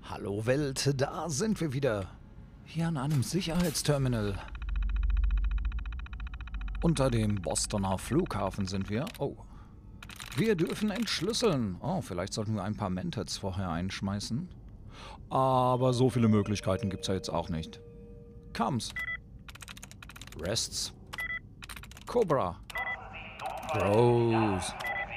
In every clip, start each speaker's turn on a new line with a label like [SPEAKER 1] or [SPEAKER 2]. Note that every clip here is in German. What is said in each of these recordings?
[SPEAKER 1] Hallo Welt, da sind wir wieder. Hier an einem Sicherheitsterminal. Unter dem Bostoner Flughafen sind wir. Oh. Wir dürfen entschlüsseln. Oh, vielleicht sollten wir ein paar Mentats vorher einschmeißen. Aber so viele Möglichkeiten gibt es ja jetzt auch nicht. Comes. Rests. Cobra. Gross.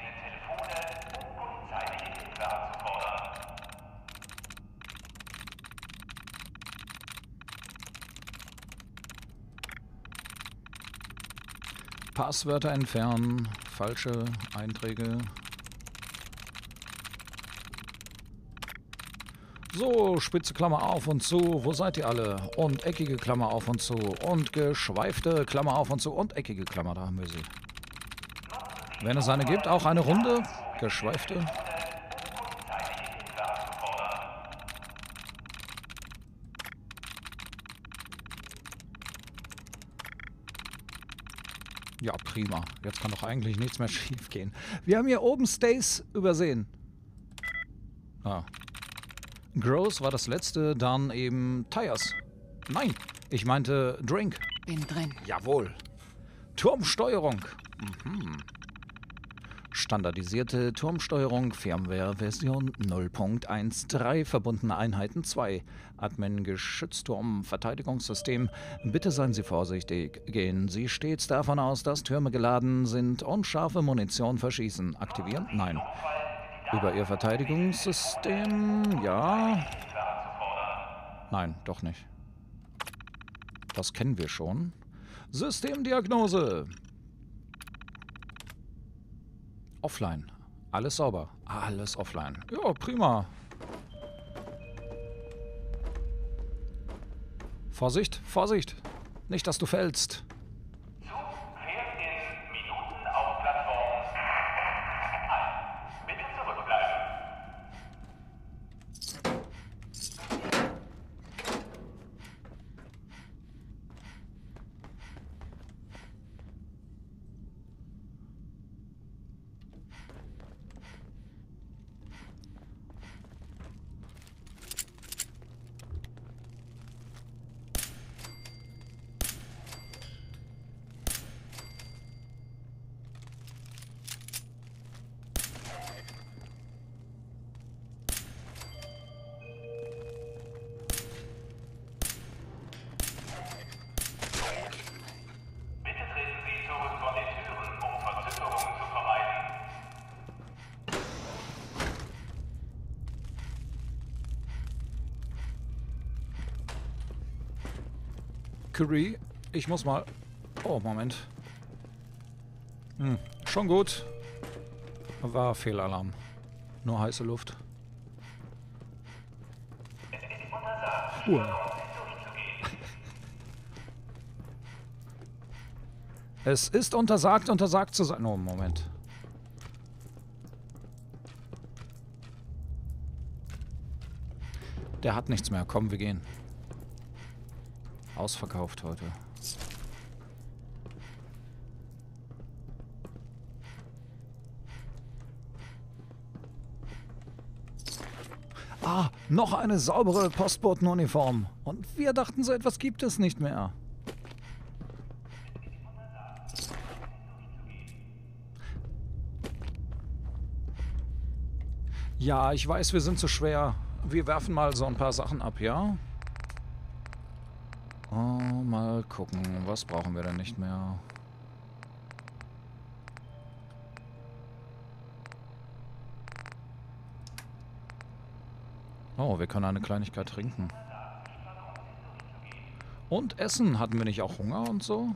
[SPEAKER 1] Passwörter entfernen, falsche Einträge. So, spitze Klammer auf und zu, wo seid ihr alle? Und eckige Klammer auf und zu und geschweifte Klammer auf und zu und eckige Klammer, da haben wir sie. Wenn es eine gibt, auch eine runde, geschweifte. Ja, prima. Jetzt kann doch eigentlich nichts mehr schief gehen. Wir haben hier oben Stays übersehen. Ah. Gross war das letzte, dann eben Tires. Nein, ich meinte Drink.
[SPEAKER 2] Bin drin.
[SPEAKER 1] Jawohl. Turmsteuerung. Mhm. Standardisierte Turmsteuerung, Firmware Version 0.13, verbundene Einheiten 2. Admin Geschützturm Verteidigungssystem. Bitte seien Sie vorsichtig. Gehen Sie stets davon aus, dass Türme geladen sind und scharfe Munition verschießen. Aktivieren? Nein. Über Ihr Verteidigungssystem? Ja. Nein, doch nicht. Das kennen wir schon. Systemdiagnose. Offline. Alles sauber. Alles offline. Ja, prima. Vorsicht, Vorsicht. Nicht, dass du fällst.
[SPEAKER 3] Zug fährt in Minuten auf Plattform 1. Bitte zurückbleiben. Bitte treten Sie zurück von den Türen, um Verzögerungen zu vermeiden.
[SPEAKER 1] Curry, ich muss mal... Oh, Moment. Schon gut. War Fehlalarm. Nur heiße Luft. Es ist untersagt zu sein. Oh, Moment. Der hat nichts mehr. Komm, wir gehen. Ausverkauft heute. Ah, noch eine saubere Postbotenuniform. Und wir dachten, so etwas gibt es nicht mehr. Ja, ich weiß, wir sind zu schwer. Wir werfen mal so ein paar Sachen ab, ja? Oh, mal gucken. Was brauchen wir denn nicht mehr? Oh, wir können eine Kleinigkeit trinken. Und essen. Hatten wir nicht auch Hunger und so?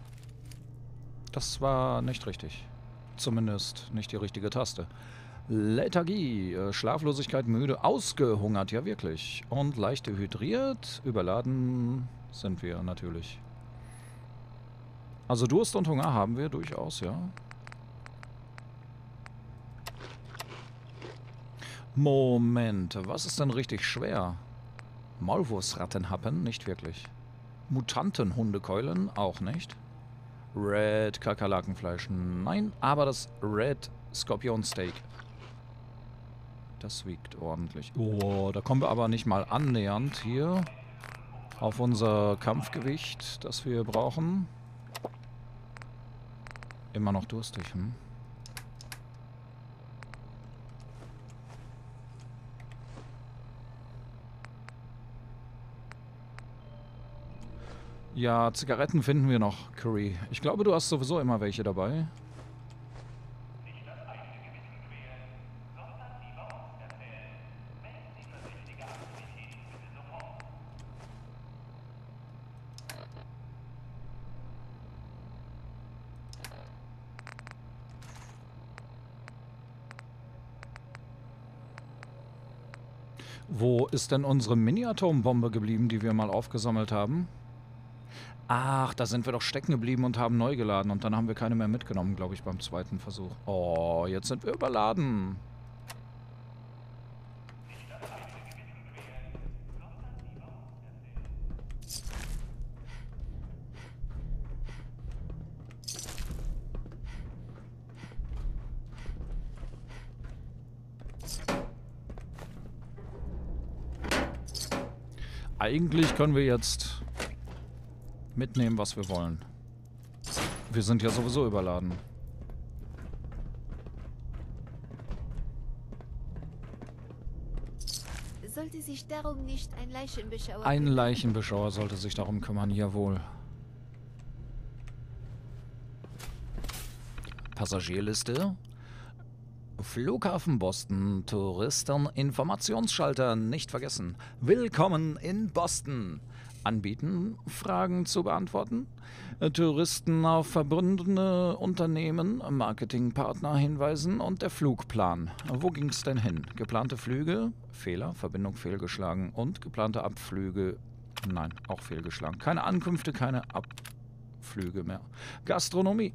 [SPEAKER 1] Das war nicht richtig. Zumindest nicht die richtige Taste. Lethargie, Schlaflosigkeit, müde, ausgehungert, ja wirklich. Und leicht dehydriert, überladen sind wir natürlich. Also Durst und Hunger haben wir durchaus, ja. Moment, was ist denn richtig schwer? Maulwurfsrattenhappen? Nicht wirklich. Mutantenhundekeulen? Auch nicht. Red Kakerlakenfleisch? Nein, aber das Red Skorpionsteak. Das wiegt ordentlich. Oh, da kommen wir aber nicht mal annähernd hier auf unser Kampfgewicht, das wir brauchen. Immer noch durstig, hm? Ja, Zigaretten finden wir noch, Curry. Ich glaube, du hast sowieso immer welche dabei. Wo ist denn unsere Mini-Atombombe geblieben, die wir mal aufgesammelt haben? Ach, da sind wir doch stecken geblieben und haben neu geladen. Und dann haben wir keine mehr mitgenommen, glaube ich, beim zweiten Versuch. Oh, jetzt sind wir überladen. Eigentlich können wir jetzt mitnehmen, was wir wollen. Wir sind ja sowieso überladen.
[SPEAKER 2] Sollte sich darum nicht ein Leichenbeschauer...
[SPEAKER 1] Ein Leichenbeschauer sollte sich darum kümmern, jawohl. Passagierliste. Flughafen Boston, Touristeninformationsschalter nicht vergessen. Willkommen in Boston. Anbieten, Fragen zu beantworten. Touristen auf verbundene Unternehmen, Marketingpartner hinweisen und der Flugplan. Wo ging's denn hin? Geplante Flüge? Fehler, Verbindung fehlgeschlagen und geplante Abflüge? Nein, auch fehlgeschlagen. Keine Ankünfte, keine Abflüge mehr. Gastronomie.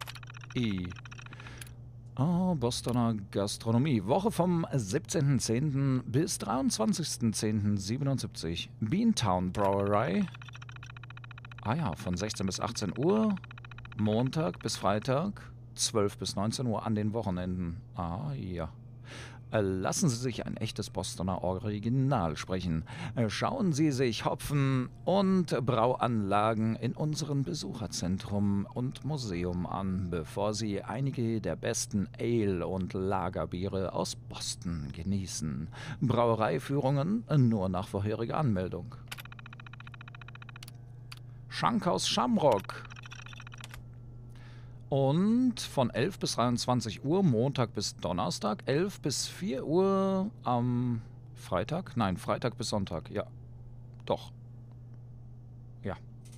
[SPEAKER 1] Oh, Bostoner Gastronomie. Woche vom 17.10. bis 23.10.77. Beantown Brauerei. Ah ja, von 16 bis 18 Uhr. Montag bis Freitag. 12 bis 19 Uhr an den Wochenenden. Ah ja. Lassen Sie sich ein echtes Bostoner Original sprechen. Schauen Sie sich Hopfen- und Brauanlagen in unserem Besucherzentrum und Museum an, bevor Sie einige der besten Ale- und Lagerbiere aus Boston genießen. Brauereiführungen nur nach vorheriger Anmeldung. Schankhaus Shamrock. Und von 11 bis 23 Uhr, Montag bis Donnerstag, 11 bis 4 Uhr am Freitag? Nein, Freitag bis Sonntag, ja. Doch. Ja.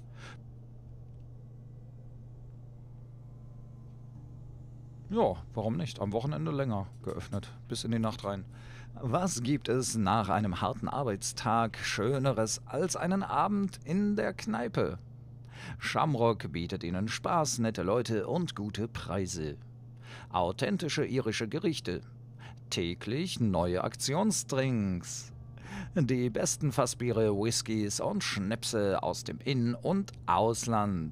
[SPEAKER 1] Ja, warum nicht? Am Wochenende länger geöffnet, bis in die Nacht rein. Was gibt es nach einem harten Arbeitstag Schöneres als einen Abend in der Kneipe? Shamrock bietet Ihnen Spaß, nette Leute und gute Preise. Authentische irische Gerichte. Täglich neue Aktionsdrinks. Die besten Fassbiere, Whiskys und Schnäpse aus dem In- und Ausland.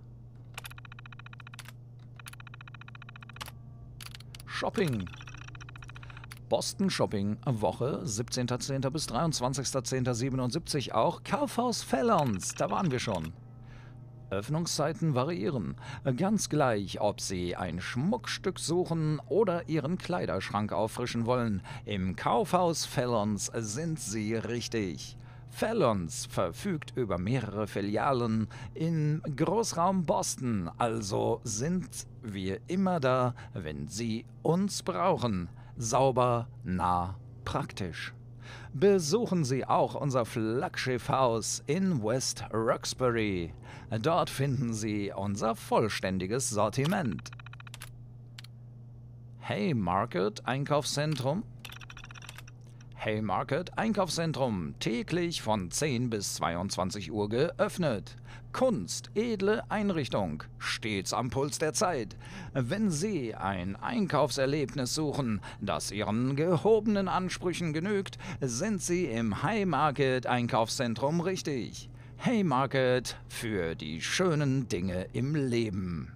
[SPEAKER 1] Shopping. Boston Shopping, Woche 17.10. bis 23.10.77 auch Kaufhaus Fallons, da waren wir schon. Öffnungszeiten variieren. Ganz gleich, ob Sie ein Schmuckstück suchen oder Ihren Kleiderschrank auffrischen wollen. Im Kaufhaus Fallons sind Sie richtig. Fallons verfügt über mehrere Filialen im Großraum Boston, also sind wir immer da, wenn Sie uns brauchen. Sauber, nah, praktisch. Besuchen Sie auch unser Flaggschiffhaus in West Roxbury. Dort finden Sie unser vollständiges Sortiment. Haymarket Einkaufszentrum. Haymarket Einkaufszentrum, täglich von 10 bis 22 Uhr geöffnet. Kunst, edle Einrichtung, stets am Puls der Zeit. Wenn Sie ein Einkaufserlebnis suchen, das Ihren gehobenen Ansprüchen genügt, sind Sie im Haymarket Einkaufszentrum richtig. Haymarket für die schönen Dinge im Leben.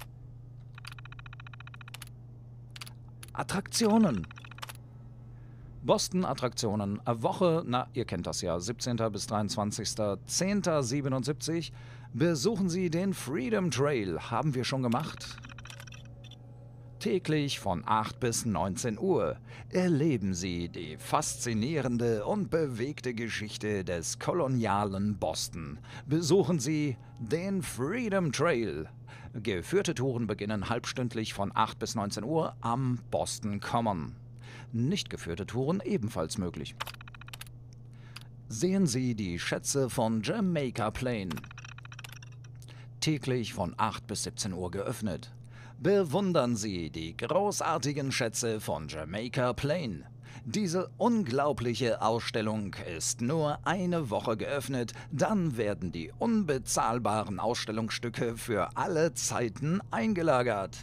[SPEAKER 1] Attraktionen. Boston-Attraktionen, Woche, na, ihr kennt das ja, 17. bis 23.10.77. Besuchen Sie den Freedom Trail, haben wir schon gemacht. Täglich von 8 bis 19 Uhr erleben Sie die faszinierende und bewegte Geschichte des kolonialen Boston. Besuchen Sie den Freedom Trail. Geführte Touren beginnen halbstündlich von 8 bis 19 Uhr am Boston Common. Nicht geführte Touren ebenfalls möglich. Sehen Sie die Schätze von Jamaica Plain. Täglich von 8 bis 17 Uhr geöffnet. Bewundern Sie die großartigen Schätze von Jamaica Plain. Diese unglaubliche Ausstellung ist nur eine Woche geöffnet, dann werden die unbezahlbaren Ausstellungsstücke für alle Zeiten eingelagert.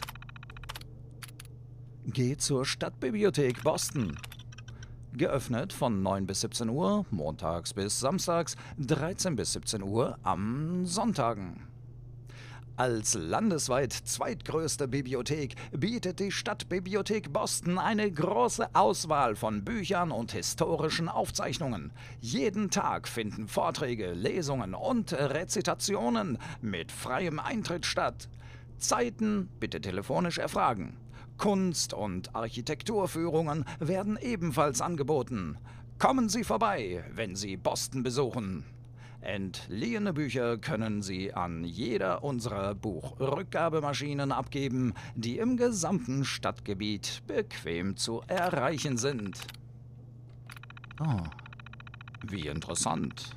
[SPEAKER 1] Geht zur Stadtbibliothek Boston. Geöffnet von 9 bis 17 Uhr, montags bis samstags, 13 bis 17 Uhr am Sonntagen. Als landesweit zweitgrößte Bibliothek bietet die Stadtbibliothek Boston eine große Auswahl von Büchern und historischen Aufzeichnungen. Jeden Tag finden Vorträge, Lesungen und Rezitationen mit freiem Eintritt statt. Zeiten bitte telefonisch erfragen. Kunst- und Architekturführungen werden ebenfalls angeboten. Kommen Sie vorbei, wenn Sie Boston besuchen. Entliehene Bücher können Sie an jeder unserer Buchrückgabemaschinen abgeben, die im gesamten Stadtgebiet bequem zu erreichen sind. Oh, wie interessant.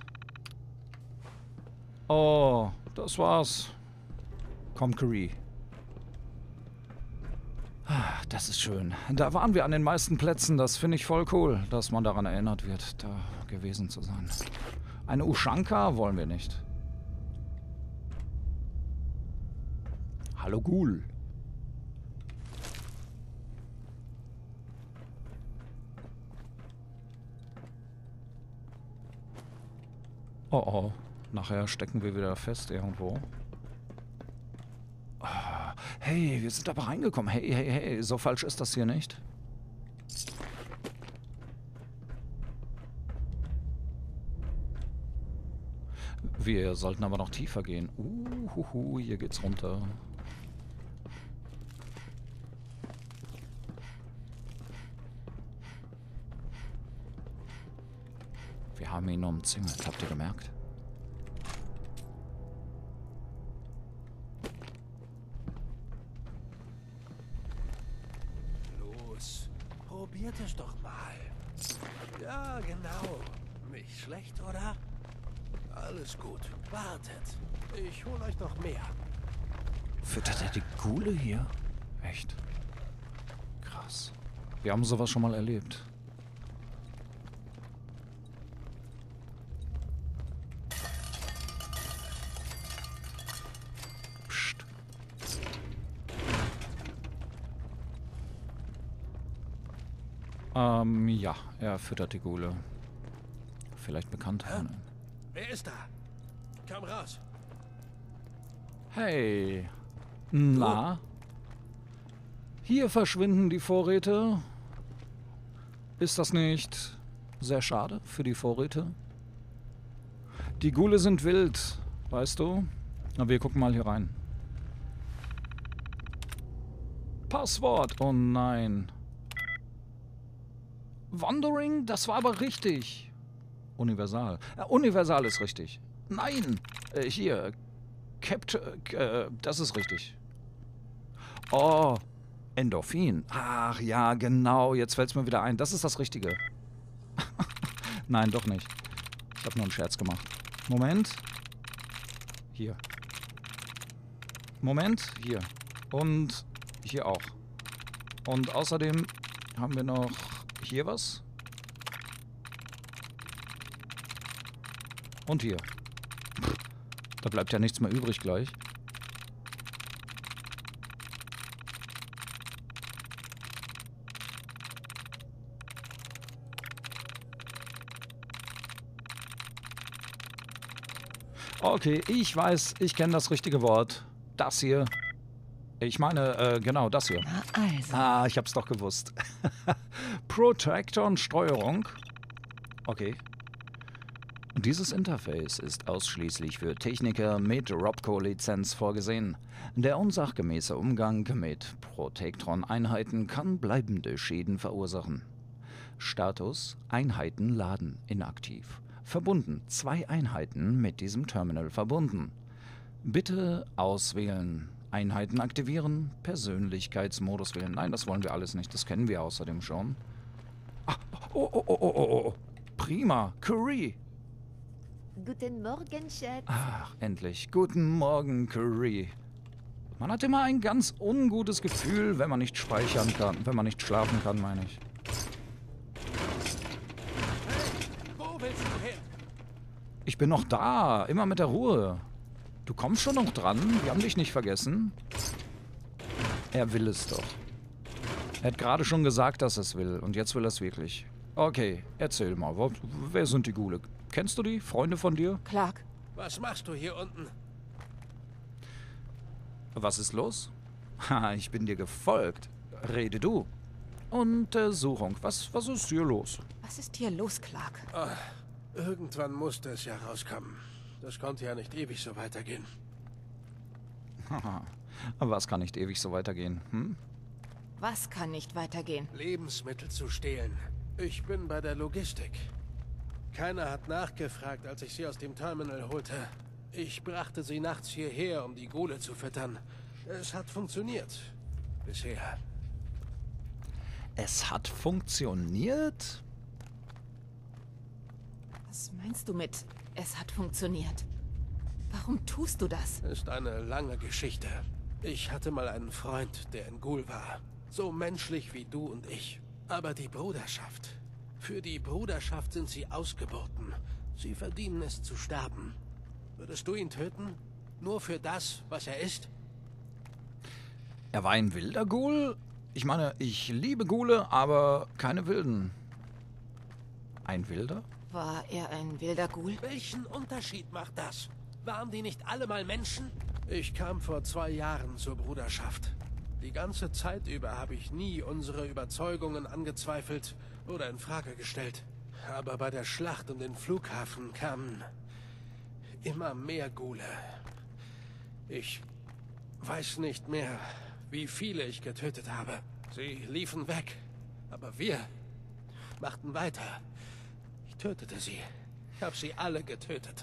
[SPEAKER 1] Oh, das war's. Conkery. Das ist schön. Da waren wir an den meisten Plätzen. Das finde ich voll cool, dass man daran erinnert wird, da gewesen zu sein. Eine Ushanka wollen wir nicht. Hallo Ghoul. Oh oh, nachher stecken wir wieder fest irgendwo. Hey, wir sind aber reingekommen. Hey, hey, hey, so falsch ist das hier nicht. Wir sollten aber noch tiefer gehen. Hier geht's runter. Wir haben ihn umzingelt, habt ihr gemerkt?
[SPEAKER 4] Los, probiert es doch mal. Ja, genau. Nicht schlecht, oder? Alles gut. Wartet. Ich hol euch noch mehr.
[SPEAKER 1] Füttert er die Ghule hier? Echt? Krass. Wir haben sowas schon mal erlebt. Psst. Ja, er füttert die Ghule. Vielleicht bekannt von ihm.
[SPEAKER 4] Wer ist da? Komm raus.
[SPEAKER 1] Hey. Na? Hier verschwinden die Vorräte. Ist das nicht sehr schade für die Vorräte? Die Ghule sind wild, weißt du? Na, wir gucken mal hier rein. Passwort. Oh nein. Wandering? Das war aber richtig. Universal. Universal ist richtig. Nein! Hier. Das ist richtig. Oh. Endorphin. Ach ja, genau. Jetzt fällt es mir wieder ein. Das ist das Richtige. Nein, doch nicht. Ich habe nur einen Scherz gemacht. Moment. Hier. Moment. Hier. Und hier auch. Und außerdem haben wir noch hier was. Und hier. Da bleibt ja nichts mehr übrig gleich. Okay, ich weiß, ich kenne das richtige Wort. Das hier. Ich meine, genau, das hier.
[SPEAKER 5] Na also.
[SPEAKER 1] Ah, ich hab's doch gewusst. Protecton-Steuerung. Okay. Dieses Interface ist ausschließlich für Techniker mit Robco-Lizenz vorgesehen. Der unsachgemäße Umgang mit Protectron-Einheiten kann bleibende Schäden verursachen. Status: Einheiten laden, inaktiv. Verbunden, 2 Einheiten mit diesem Terminal verbunden. Bitte auswählen. Einheiten aktivieren, Persönlichkeitsmodus wählen. Nein, das wollen wir alles nicht, das kennen wir außerdem schon. Oh. Prima, Curry.
[SPEAKER 2] Guten Morgen, Schatz.
[SPEAKER 1] Ach, endlich. Guten Morgen, Curry. Man hat immer ein ganz ungutes Gefühl, wenn man nicht speichern kann. Wenn man nicht schlafen kann, meine ich.
[SPEAKER 4] Wo willst du hin?
[SPEAKER 1] Ich bin noch da. Immer mit der Ruhe. Du kommst schon noch dran. Wir haben dich nicht vergessen. Er will es doch. Er hat gerade schon gesagt, dass er es will. Und jetzt will er es wirklich. Okay, erzähl mal. Wer sind die Ghule? Kennst du die? Freunde von dir?
[SPEAKER 5] Clark,
[SPEAKER 4] Was machst du hier unten?
[SPEAKER 1] Was ist los? Ha, ich bin dir gefolgt. Rede du. Untersuchung. Was ist hier los?
[SPEAKER 5] was ist hier los, Clark?
[SPEAKER 4] Irgendwann musste es ja rauskommen. Das konnte ja nicht ewig so weitergehen.
[SPEAKER 1] Haha. Aber es kann nicht ewig so weitergehen, hm?
[SPEAKER 5] Was kann nicht weitergehen?
[SPEAKER 4] Lebensmittel zu stehlen. Ich bin bei der Logistik. Keiner hat nachgefragt, als ich sie aus dem Terminal holte. Ich brachte sie nachts hierher, um die Ghule zu füttern. Es hat funktioniert. Bisher.
[SPEAKER 1] Es hat funktioniert?
[SPEAKER 5] Was meinst du mit, es hat funktioniert? Warum tust du das?
[SPEAKER 4] Ist eine lange Geschichte. Ich hatte mal einen Freund, der in Ghoul war. So menschlich wie du und ich. Aber die Bruderschaft. Für die Bruderschaft sind sie ausgeboten. Sie verdienen es zu sterben. Würdest du ihn töten? Nur für das, was er ist?
[SPEAKER 1] Er war ein wilder Ghoul? Ich meine, ich liebe Ghule, aber keine Wilden. Ein Wilder?
[SPEAKER 5] War er ein wilder Ghoul?
[SPEAKER 4] Welchen Unterschied macht das? Waren die nicht alle mal Menschen? Ich kam vor 2 Jahren zur Bruderschaft. Die ganze Zeit über habe ich nie unsere Überzeugungen angezweifelt oder in Frage gestellt. Aber bei der Schlacht um den Flughafen kamen immer mehr Ghule. Ich weiß nicht mehr, wie viele ich getötet habe. Sie liefen weg, aber wir machten weiter. Ich tötete sie. Ich habe sie alle getötet.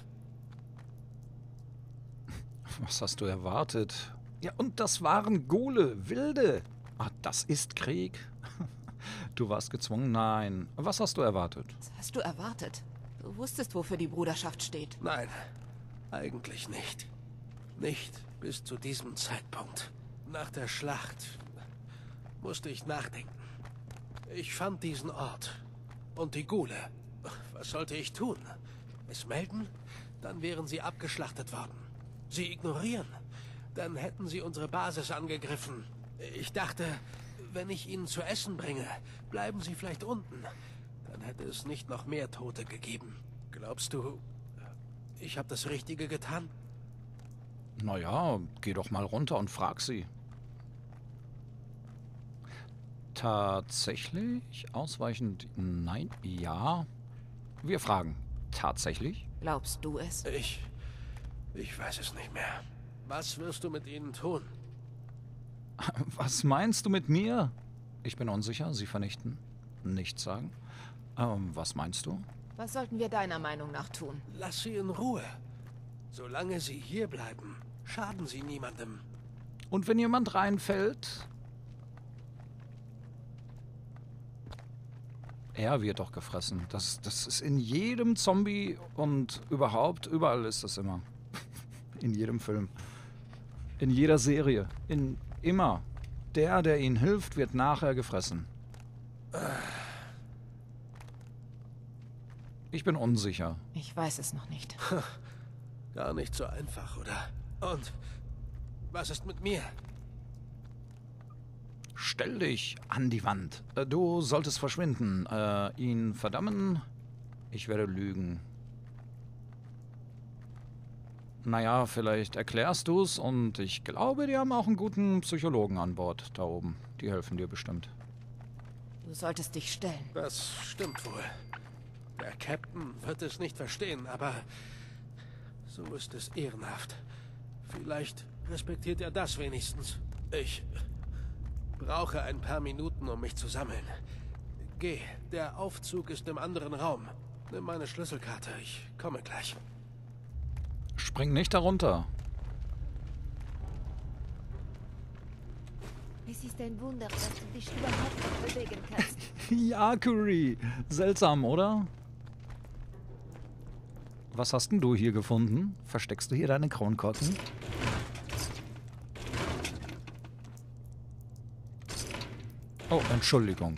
[SPEAKER 1] Was hast du erwartet? Ja, und das waren Ghule, Wilde. Ah, das ist Krieg. Du warst gezwungen? Nein. Was hast du erwartet?
[SPEAKER 5] Was hast du erwartet? Du wusstest, wofür die Bruderschaft steht.
[SPEAKER 4] Nein, eigentlich nicht. Nicht bis zu diesem Zeitpunkt. Nach der Schlacht musste ich nachdenken. Ich fand diesen Ort und die Ghule. Was sollte ich tun? Es melden? Dann wären sie abgeschlachtet worden. Sie ignorieren? Dann hätten sie unsere Basis angegriffen. Ich dachte, wenn ich ihnen zu essen bringe, bleiben sie vielleicht unten. Dann hätte es nicht noch mehr Tote gegeben. Glaubst du, ich habe das Richtige getan?
[SPEAKER 1] Naja, geh doch mal runter und frag sie. Tatsächlich? Ausweichend? Nein? Ja? Wir fragen. Tatsächlich?
[SPEAKER 5] Glaubst du es?
[SPEAKER 4] Ich weiß es nicht mehr. Was wirst du mit ihnen tun?
[SPEAKER 1] Was meinst du mit mir? Ich bin unsicher. Sie vernichten. Nichts sagen. Was meinst du?
[SPEAKER 5] Was sollten wir deiner Meinung nach tun?
[SPEAKER 4] Lass sie in Ruhe. Solange sie hier bleiben, schaden sie niemandem.
[SPEAKER 1] Und wenn jemand reinfällt? Er wird doch gefressen. Das ist in jedem Zombie und überall ist das immer. In jedem Film. In jeder Serie. Immer. Der ihnen hilft, wird nachher gefressen. Ich bin unsicher.
[SPEAKER 5] Ich weiß es noch nicht.
[SPEAKER 4] Gar nicht so einfach, oder? Und was ist mit mir?
[SPEAKER 1] Stell dich an die Wand. Du solltest verschwinden. Ihn verdammen? Ich werde lügen. Naja, vielleicht erklärst du's und ich glaube, die haben auch einen guten Psychologen an Bord da oben. Die helfen dir bestimmt.
[SPEAKER 5] Du solltest dich stellen.
[SPEAKER 4] Das stimmt wohl. Der Captain wird es nicht verstehen, aber so ist es ehrenhaft. Vielleicht respektiert er das wenigstens. Ich brauche ein paar Minuten, um mich zu sammeln. Geh, der Aufzug ist im anderen Raum. Nimm meine Schlüsselkarte, ich komme gleich.
[SPEAKER 1] Spring nicht darunter.
[SPEAKER 2] Es ist ein Wunder, dass du dich überhaupt noch bewegen kannst.
[SPEAKER 1] Ja, Curry. Seltsam, oder? Was hast denn du hier gefunden? Versteckst du hier deine Kronkorken? Oh, Entschuldigung.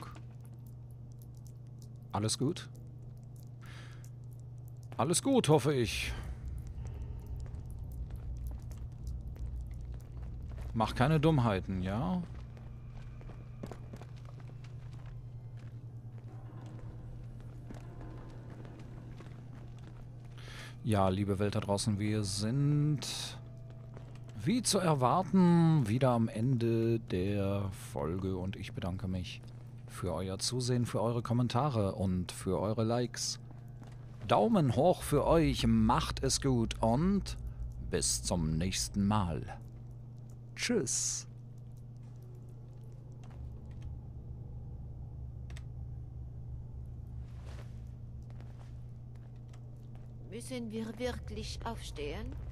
[SPEAKER 1] Alles gut? Alles gut, hoffe ich. Mach keine Dummheiten, ja? Ja, liebe Welt da draußen, wir sind, wie zu erwarten, wieder am Ende der Folge und ich bedanke mich für euer Zusehen, für eure Kommentare und für eure Likes. Daumen hoch für euch, macht es gut und bis zum nächsten Mal. Tschüss.
[SPEAKER 2] Müssen wir wirklich aufstehen?